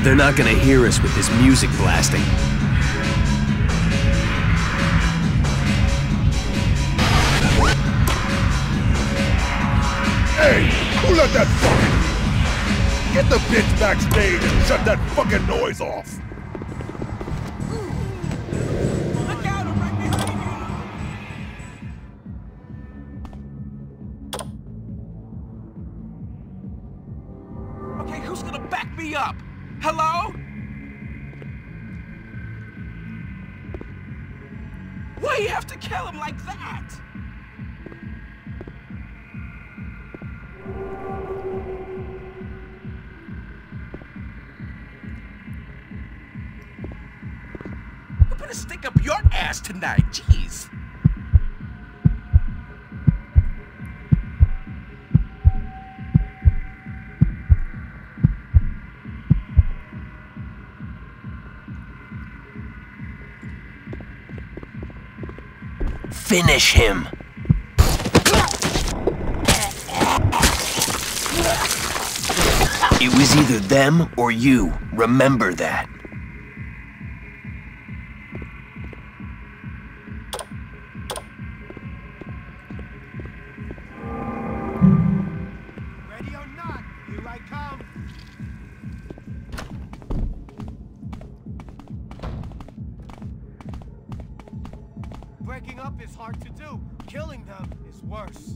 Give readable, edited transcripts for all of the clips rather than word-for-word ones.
They're not gonna hear us with this music blasting. Hey, who let that fucking... Get the bitch backstage and shut that fucking noise off! Look out, I'm right behind you! Okay, who's gonna back me up? Hello? Why you have to kill him like that? I'm gonna stick up your ass tonight, jeez. Finish him! It was either them or you. Remember that. Ready or not, here I come. Breaking up is hard to do. Killing them is worse.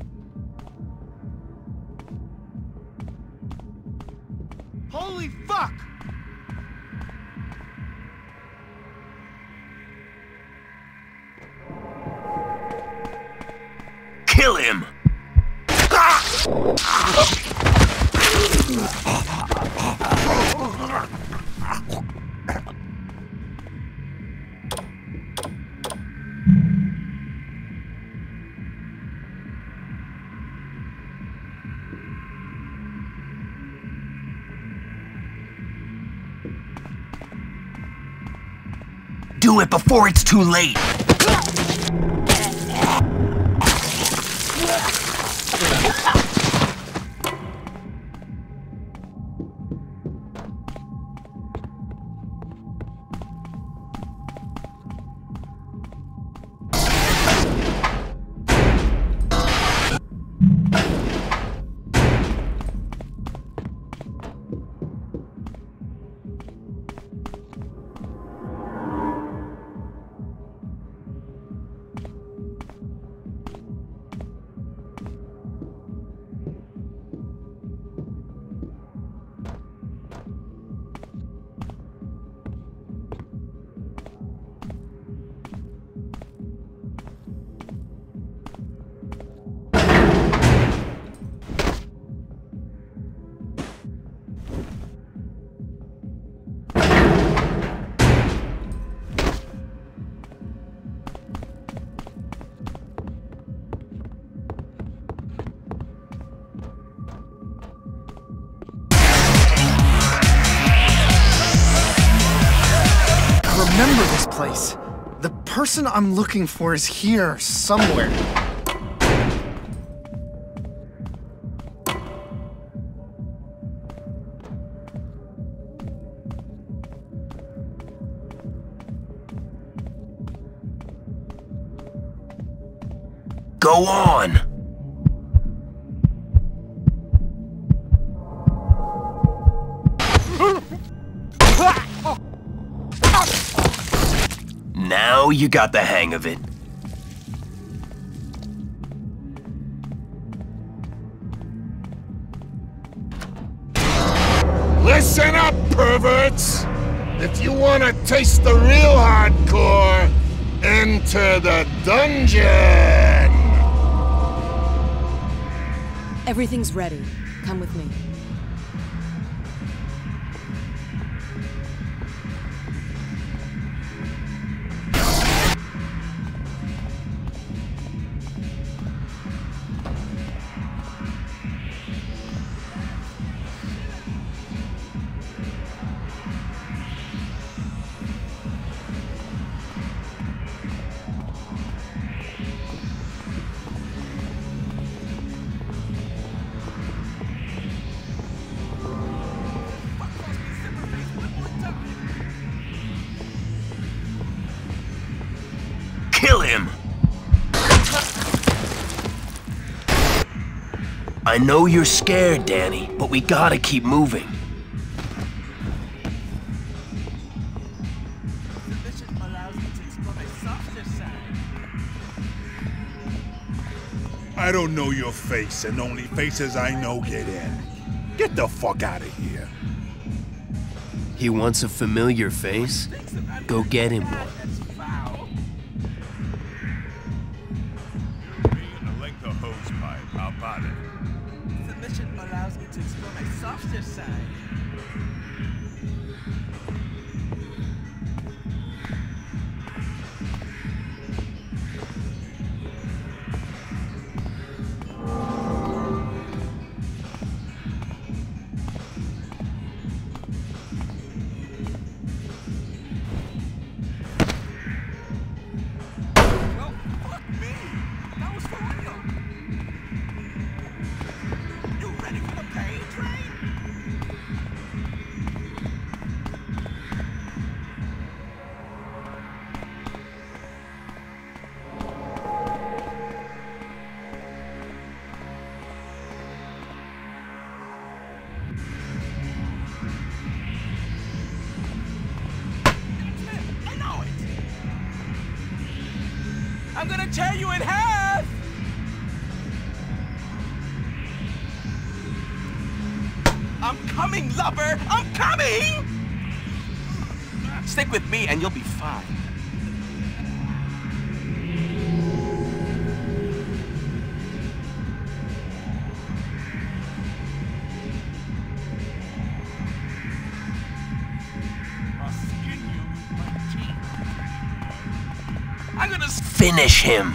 Holy fuck! Kill him! Do it before it's too late! Remember this place. The person I'm looking for is here somewhere. Go on! Now you got the hang of it. Listen up, perverts! If you want to taste the real hardcore, enter the dungeon! Everything's ready. Come with me. Kill him! I know you're scared, Danny, but we gotta keep moving. The mission allows me to explore my softer side. I don't know your face, and only faces I know get in. Get the fuck out of here. He wants a familiar face? Go get him one. That's foul. A length of hose pipe, how about it? The mission allows me to explore my softer side. Well, fuck me. That was for real. You ready for the pain train? That's it. I know it. I'm gonna tear you in half. I'm coming, lover! I'm coming! Stick with me and you'll be fine. I'll skin you with my teeth. I'm gonna Finish him!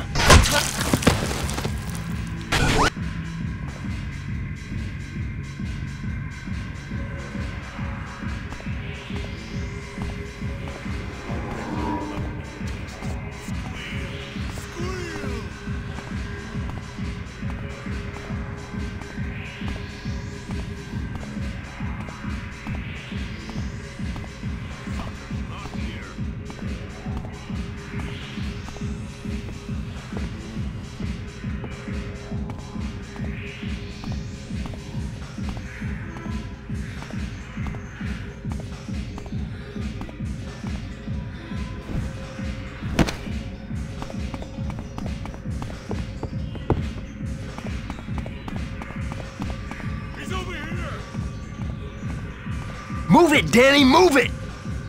He's over here! Move it, Danny, move it!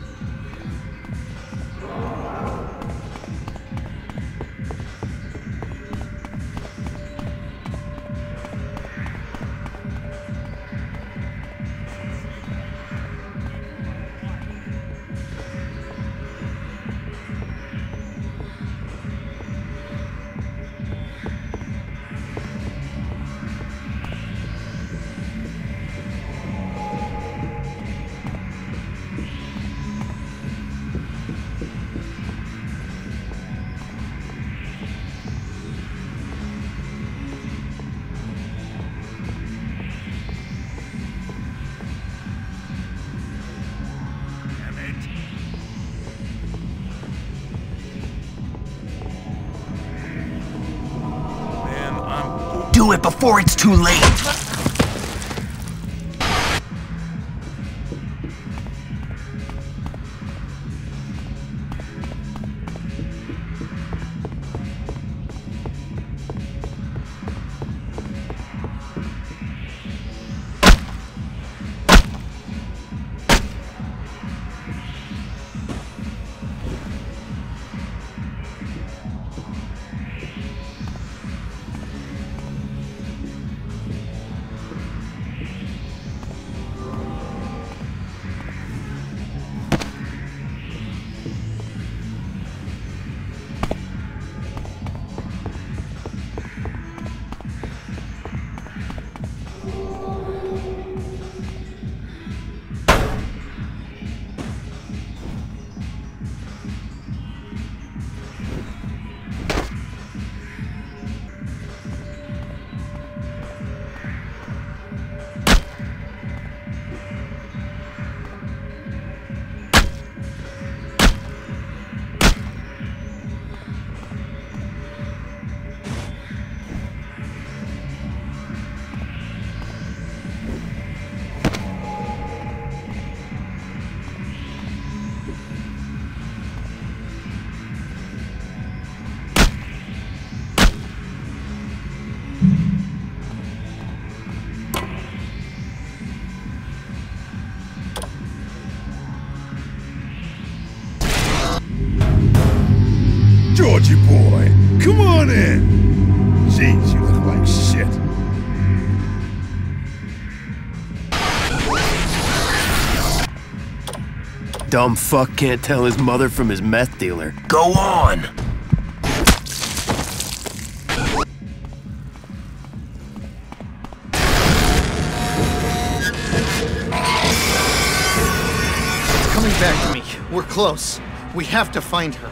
Do it before it's too late! Georgie boy. Come on in. Jeez, you look like shit. Dumb fuck can't tell his mother from his meth dealer. Go on! It's coming back to me. We're close. We have to find her.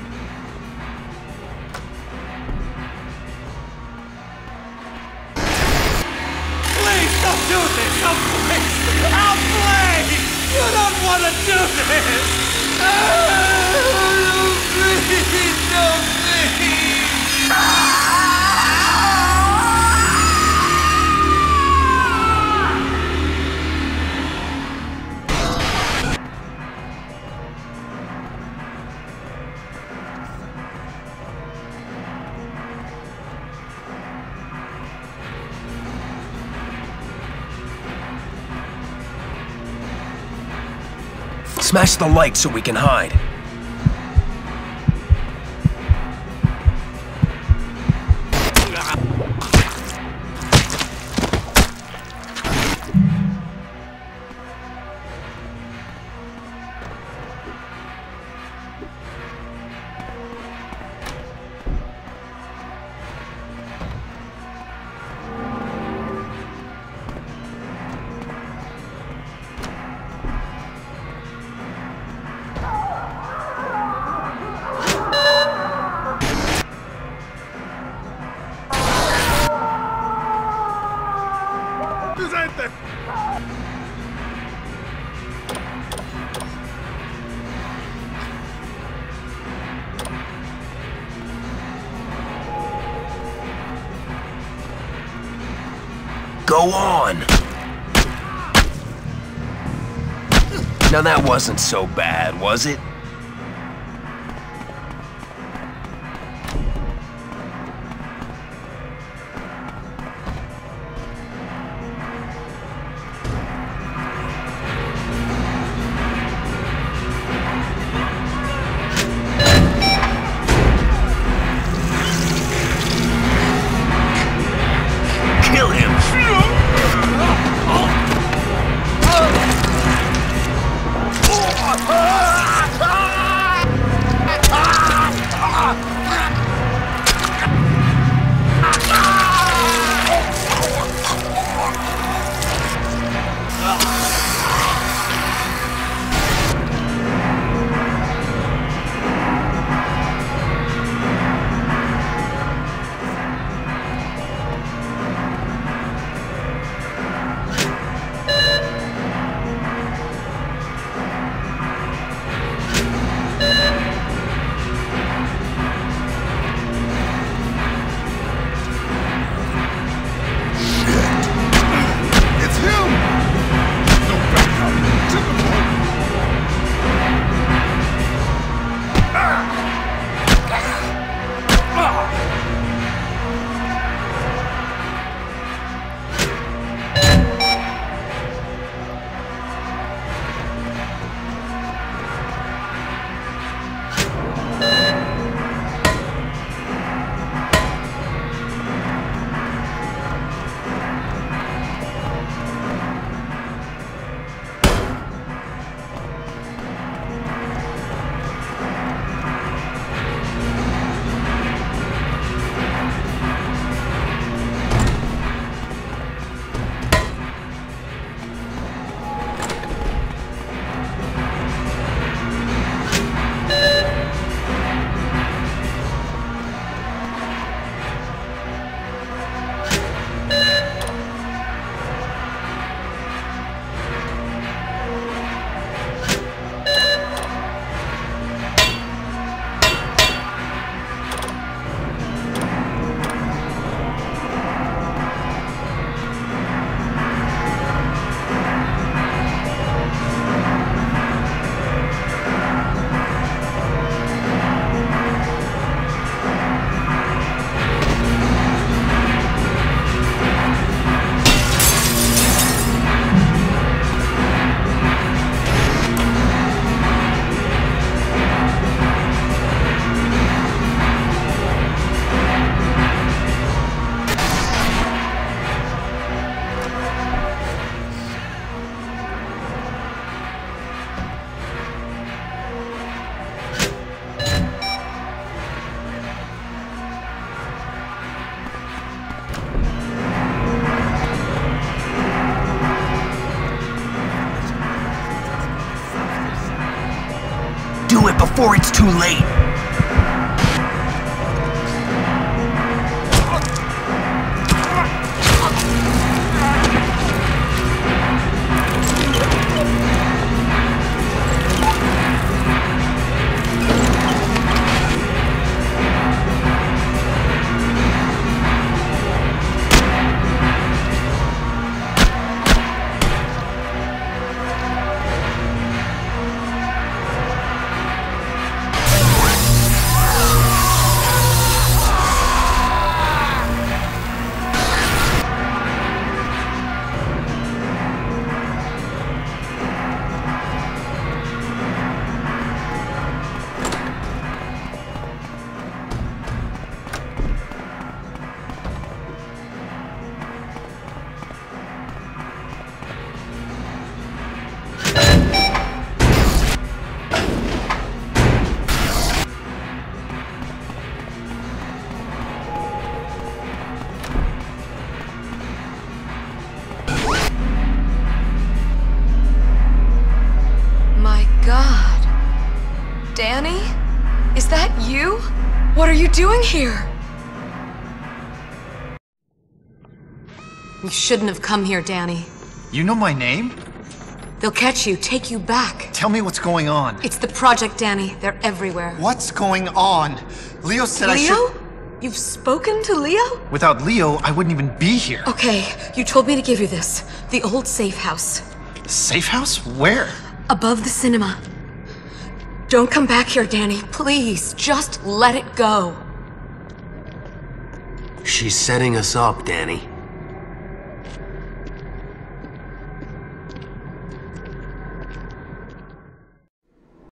Please don't do this! Oh, please! Oh, please! You don't want to do this! Oh, please, no, please! Smash the light so we can hide. Go on! Now that wasn't so bad, was it? Kill him! before it's too late. Danny? Is that you? What are you doing here? You shouldn't have come here, Danny. You know my name? They'll catch you, take you back. Tell me what's going on. It's the project, Danny. They're everywhere. What's going on? Leo said I should... Leo? You've spoken to Leo? Without Leo, I wouldn't even be here. Okay, you told me to give you this. The old safe house. Safe house? Where? Above the cinema. Don't come back here, Danny. Please, just let it go. She's setting us up, Danny.